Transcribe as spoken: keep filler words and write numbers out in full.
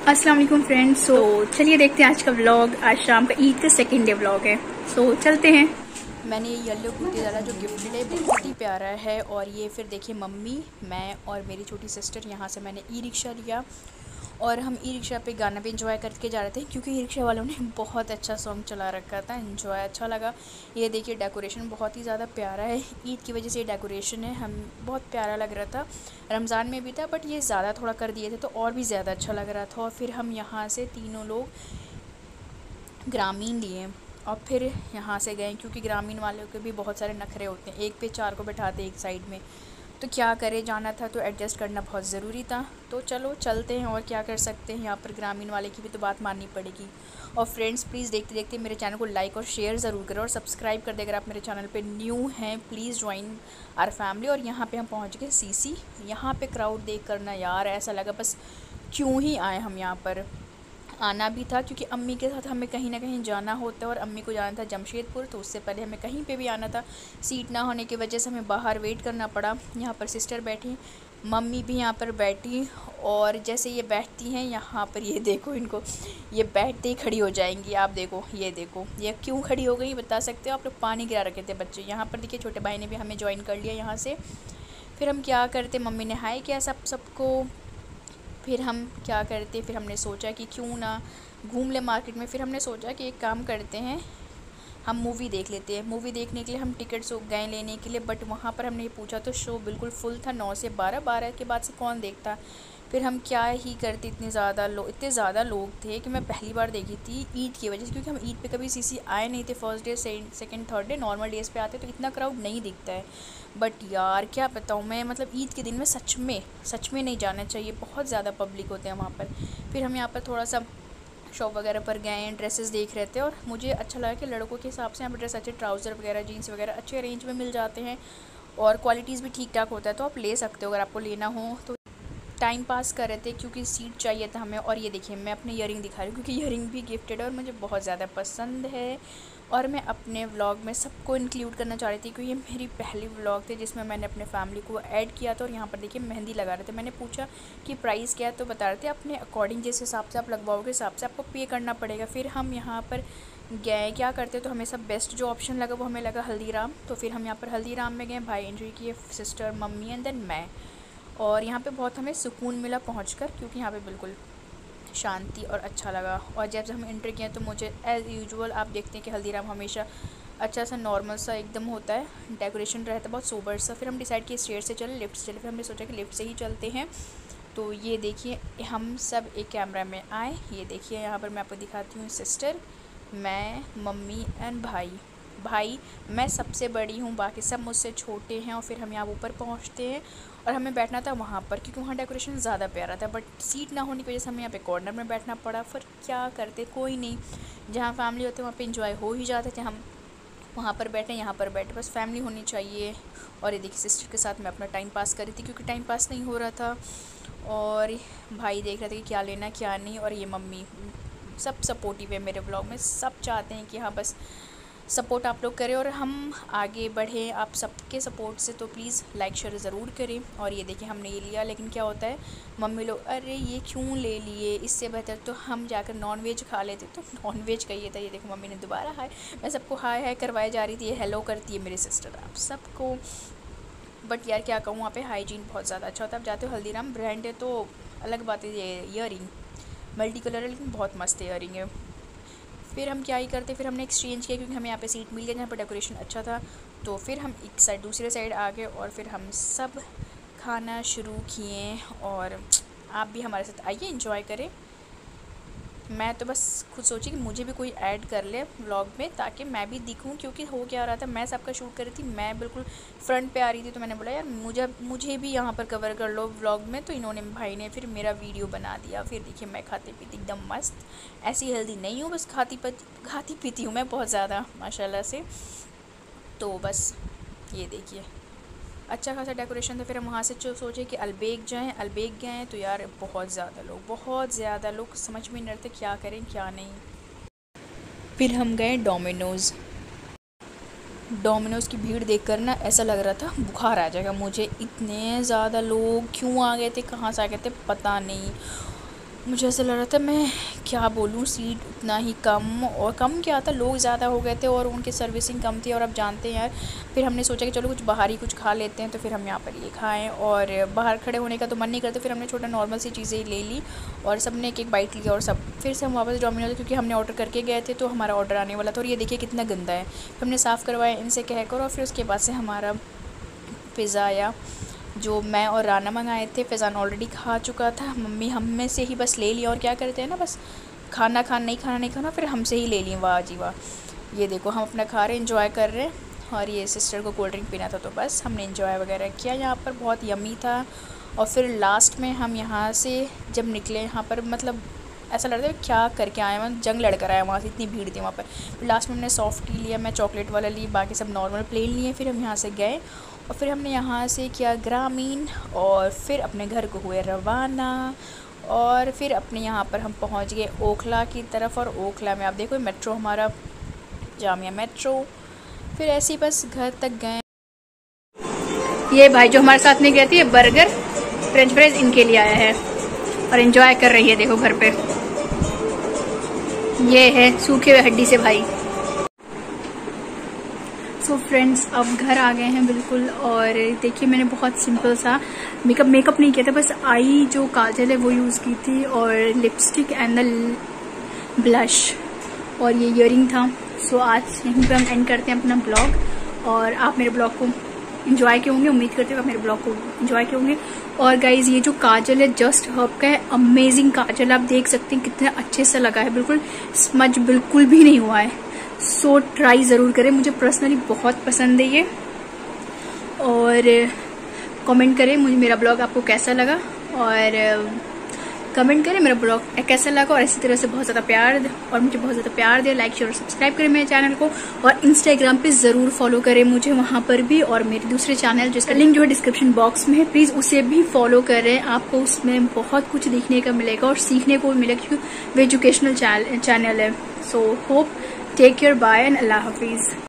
अस्सलाम वालेकुम फ्रेंड्स। सो चलिए देखते हैं आज का व्लॉग। आज शाम का ईद का सेकेंड डे व्लॉग है, सो so, चलते हैं। मैंने ये येलो कुर्ती डाला जो गिफ्टेड है, बहुत ही प्यारा है। और ये फिर देखिए मम्मी, मैं और मेरी छोटी सिस्टर, यहाँ से मैंने ई रिक्शा लिया और हम ई रिक्शा पे गाना भी इंजॉय करके जा रहे थे क्योंकि ई रिक्शा वालों ने बहुत अच्छा सॉन्ग चला रखा था। इंजॉय अच्छा लगा। ये देखिए डेकोरेशन बहुत ही ज़्यादा प्यारा है। ईद की वजह से ये डेकोरेशन है, हम बहुत प्यारा लग रहा था। रमज़ान में भी था बट ये ज़्यादा थोड़ा कर दिए थे तो और भी ज़्यादा अच्छा लग रहा था। और फिर हम यहाँ से तीनों लोग ग्रामीण लिए और फिर यहाँ से गए क्योंकि ग्रामीण वालों के भी बहुत सारे नखरे होते हैं, एक पे चार को बैठाते एक साइड में, तो क्या करें, जाना था तो एडजस्ट करना बहुत ज़रूरी था। तो चलो चलते हैं और क्या कर सकते हैं, यहाँ पर ग्रामीण वाले की भी तो बात माननी पड़ेगी। और फ्रेंड्स प्लीज़ देखते देखते मेरे चैनल को लाइक और शेयर ज़रूर करें और सब्सक्राइब कर दें अगर आप मेरे चैनल पे न्यू हैं। Please join our family. और यहाँ पे हम पहुँच गए सीसी। यहाँ पे क्राउड देख करना यार ऐसा लगा बस क्यों ही आए हम यहाँ पर। आना भी था क्योंकि अम्मी के साथ हमें कहीं ना कहीं जाना होता है और अम्मी को जाना था जमशेदपुर, तो उससे पहले हमें कहीं पे भी आना था। सीट ना होने की वजह से हमें बाहर वेट करना पड़ा। यहाँ पर सिस्टर बैठी, मम्मी भी यहाँ पर बैठी और जैसे ये बैठती हैं यहाँ पर, ये देखो इनको, ये बैठते ही खड़ी हो जाएंगी। आप देखो, ये देखो ये क्यों खड़ी हो गई बता सकते हो आप लोग? पानी गिरा रखे थे बच्चे। यहाँ पर देखिए छोटे भाई ने भी हमें ज्वाइन कर लिया यहाँ से। फिर हम क्या करते, मम्मी ने हाय किया सब सबको। फिर हम क्या करते, फिर हमने सोचा कि क्यों ना घूम ले मार्केट में। फिर हमने सोचा कि एक काम करते हैं, हम मूवी देख लेते हैं। मूवी देखने के लिए हम टिकट्स गए लेने के लिए, बट वहाँ पर हमने ये पूछा तो शो बिल्कुल फुल था, नौ से बारह, बारह के बाद से कौन देखता। फिर हम क्या ही करते, इतने ज़्यादा लोग इतने ज़्यादा लोग थे कि मैं पहली बार देखी थी ईद की वजह से, क्योंकि हम ईद पे कभी सीसी आए नहीं थे। First day second third day normal days पे आते तो इतना क्राउड नहीं दिखता है। बट यार क्या बताऊँ मैं, मतलब ईद के दिन में सच में सच में नहीं जाना चाहिए, बहुत ज़्यादा पब्लिक होते हैं वहाँ पर। फिर हम यहाँ पर थोड़ा सा शॉप वगैरह पर गए, ड्रेसेस देख रहे थे और मुझे अच्छा लगा कि लड़कों के हिसाब से यहाँ पर ड्रेस अच्छे, ट्राउज़र वगैरह जीन्स वगैरह अच्छे रेंज में मिल जाते हैं और क्वालिटीज़ भी ठीक ठाक होता है, तो आप ले सकते हो अगर आपको लेना हो तो। टाइम पास कर रहे थे क्योंकि सीट चाहिए था हमें। और ये देखिए मैं अपने ईयरिंग दिखा रही हूँ क्योंकि ईयरिंग भी गिफ्टेड है और मुझे बहुत ज़्यादा पसंद है और मैं अपने व्लॉग में सबको इंक्लूड करना चाह रही थी क्योंकि ये मेरी पहली व्लॉग थी जिसमें मैंने अपने फैमिली को ऐड किया था। और यहाँ पर देखिए मेहंदी लगा रहे थे। मैंने पूछा कि प्राइस क्या है तो बता रहे थे अपने अकॉर्डिंग जिस हिसाब से आप लगवाओगे हिसाब से आपको पे करना पड़ेगा। फिर हम यहाँ पर गए, क्या करते तो हमें सब बेस्ट जो ऑप्शन लगा वो हमें लगा हल्दीराम, तो फिर हम यहाँ पर हल्दीराम में गए। भाई एंट्री किए, सिस्टर, मम्मी एंड देन मैं। और यहाँ पे बहुत हमें सुकून मिला पहुंचकर क्योंकि यहाँ पे बिल्कुल शांति और अच्छा लगा। और जब हम एंट्री किए तो मुझे एज़ यूजुअल आप देखते हैं कि हल्दीराम हमेशा अच्छा सा नॉर्मल सा एकदम होता है, डेकोरेशन रहता है बहुत सोबर सा। फिर हम डिसाइड किए स्टेयर से चले, लिफ्ट से चले। फिर हमने सोचा कि लिफ्ट से ही चलते हैं। तो ये देखिए हम सब एक कैमरा में आए। ये देखिए यहाँ पर मैं आपको दिखाती हूँ, सिस्टर, मैं, मम्मी एंड भाई। भाई मैं सबसे बड़ी हूँ, बाकी सब मुझसे छोटे हैं। और फिर हम यहाँ ऊपर पहुँचते हैं और हमें बैठना था वहाँ पर क्योंकि वहाँ डेकोरेशन ज़्यादा प्यारा था, बट सीट ना होने की वजह से हमें यहाँ पे कॉर्नर में बैठना पड़ा। फिर क्या करते, कोई नहीं, जहाँ फैमिली होते वहाँ पे इंजॉय हो ही जाते थे। हम वहाँ पर बैठे, यहाँ पर बैठे, बस फैमिली होनी चाहिए। और ये देखिए सिस्टर के साथ मैं अपना टाइम पास कर रही थी क्योंकि टाइम पास नहीं हो रहा था। और भाई देख रहे थे कि क्या लेना क्या नहीं। और ये मम्मी सब सपोर्टिव है मेरे ब्लॉग में, सब चाहते हैं कि हाँ बस सपोर्ट आप लोग करें और हम आगे बढ़ें आप सबके सपोर्ट से। तो प्लीज़ लाइक शेयर ज़रूर करें। और ये देखिए हमने ये लिया, लेकिन क्या होता है मम्मी लोग, अरे ये क्यों ले लिए, इससे बेहतर तो हम जाकर नॉन वेज खा लेते, तो नॉन वेज कहिए था। ये देखो मम्मी ने दोबारा हाय, मैं सबको हाय हाय करवाए जा रही थी। ये हेलो करती है मेरी सिस्टर आप सबको। बट यार क्या कहूँ, वहाँ पे हाइजीन बहुत ज़्यादा अच्छा होता है। आप जाते हो हल्दीराम ब्रांड है तो अलग बात है। ये ईयरिंग मल्टी कलर है लेकिन बहुत मस्त ईयरिंग है। फिर हम क्या ही करते, फिर हमने एक्सचेंज किया क्योंकि हमें यहाँ पे सीट मिल गई जहाँ पर डेकोरेशन अच्छा था। तो फिर हम एक साइड दूसरे साइड आ गए और फिर हम सब खाना शुरू किए। और आप भी हमारे साथ आइए, एंजॉय करें। मैं तो बस खुद सोची कि मुझे भी कोई ऐड कर ले व्लॉग में ताकि मैं भी दिखूं, क्योंकि हो क्या रहा था, मैं सबका शूट कर रही थी, मैं बिल्कुल फ्रंट पे आ रही थी। तो मैंने बोला यार मुझे मुझे भी यहाँ पर कवर कर लो व्लॉग में। तो इन्होंने, भाई ने फिर मेरा वीडियो बना दिया। फिर देखिए मैं खाती पीती एकदम मस्त, ऐसी हेल्दी नहीं हूँ, बस खाती पीती खाती पीती हूँ मैं बहुत ज़्यादा माशाल्लाह से। तो बस ये देखिए अच्छा खासा डेकोरेशन था। फिर हम वहाँ से जो सोचे कि अलबेग जाएं, अलबेग गए तो यार बहुत ज़्यादा लोग बहुत ज़्यादा लोग समझ में नहीं रहते क्या करें क्या नहीं। फिर हम गए डोमिनोज़। डोमिनोज़ की भीड़ देखकर ना ऐसा लग रहा था बुखार आ जाएगा मुझे, इतने ज़्यादा लोग क्यों आ गए थे, कहाँ से आ गए थे पता नहीं। मुझे ऐसा लग रहा था, मैं क्या बोलूँ, सीट उतना ही कम, और कम क्या था, लोग ज़्यादा हो गए थे और उनकी सर्विसिंग कम थी। और अब जानते हैं यार, फिर हमने सोचा कि चलो कुछ बाहर ही कुछ खा लेते हैं, तो फिर हम यहाँ पर ये खाएं, और बाहर खड़े होने का तो मन नहीं करता। फिर हमने छोटा नॉर्मल सी चीज़ें ले ली और सब ने एक एक बाइट लिया, और सब फिर से हम वापस डोमिनोज, क्योंकि हमने ऑर्डर करके गए थे तो हमारा ऑर्डर आने वाला था। और ये देखिए कितना गंदा है, फिर हमने साफ़ करवाया इनसे कहकर, और फिर उसके बाद से हमारा पिज़्ज़ा आया, जो मैं और राना मंगाए थे। फ़ैज़ान ऑलरेडी खा चुका था, मम्मी हम में से ही बस ले लिया। और क्या करते हैं ना, बस खाना खाना नहीं खाना नहीं खाना, फिर हमसे ही ले लिए। वाह जी वाह। ये देखो हम अपना खा रहे हैं, एंजॉय कर रहे हैं। और ये सिस्टर को कोल्ड ड्रिंक पीना था, तो बस हमने एंजॉय वगैरह किया। यहाँ पर बहुत यमी था। और फिर लास्ट में हम यहाँ से जब निकले, यहाँ पर मतलब ऐसा लग रहा था क्या करके आए, मैं जंग लड़ कर आया वहाँ से, इतनी भीड़ थी वहाँ पर। फिर लास्ट में हमने सॉफ्ट टी लिया, मैं चॉकलेट वाला ली, बाकी सब नॉर्मल प्लेन लिए। फिर हम यहाँ से गए और फिर हमने यहाँ से किया ग्रामीण, और फिर अपने घर को हुए रवाना। और फिर अपने यहाँ पर हम पहुँच गए ओखला की तरफ, और ओखला में आप देखो मेट्रो, हमारा जामिया मेट्रो। फिर ऐसे ही बस घर तक गए। ये भाई जो हमारे साथ में गए थे, ये बर्गर फ्रेंच फ्राइज इनके लिए आया है और एंजॉय कर रही है, देखो घर पे। ये है सूखे हुए हड्डी से भाई। सो so फ्रेंड्स, अब घर आ गए हैं बिल्कुल। और देखिए मैंने बहुत सिंपल सा मेकअप मेकअप नहीं किया था, बस आई जो काजल है वो यूज़ की थी, और लिपस्टिक एंड द ब्लश, और ये ईयरिंग था। सो so आज यहीं पर हम एंड करते हैं अपना ब्लॉग। और आप मेरे ब्लॉग को एंजॉय किए होंगे, उम्मीद करते हो आप मेरे ब्लॉग को एंजॉय किए होंगे। और गाइज ये जो काजल है जस्ट हर्ब का है, अमेजिंग काजल, आप देख सकते हैं कितना अच्छे से लगा है, बिल्कुल स्मज बिल्कुल भी नहीं हुआ है। सो ट्राई ज़रूर करें, मुझे पर्सनली बहुत पसंद है ये। और कमेंट करें मुझे मेरा ब्लॉग आपको कैसा लगा, और कमेंट करें मेरा ब्लॉग कैसा लगा, और इसी तरह से बहुत ज़्यादा प्यार, और मुझे बहुत ज़्यादा प्यार दे। लाइक शेयर और सब्सक्राइब करें मेरे चैनल को, और इंस्टाग्राम पे ज़रूर फॉलो करें मुझे वहाँ पर भी, और मेरे दूसरे चैनल जिसका लिंक जो है डिस्क्रिप्शन बॉक्स में है, प्लीज़ उसे भी फॉलो करें। आपको उसमें बहुत कुछ देखने का मिलेगा और सीखने को मिलेगा, क्योंकि वो एजुकेशनल चैनल है। So hope, take care, bye and अल्लाह हाफिज़।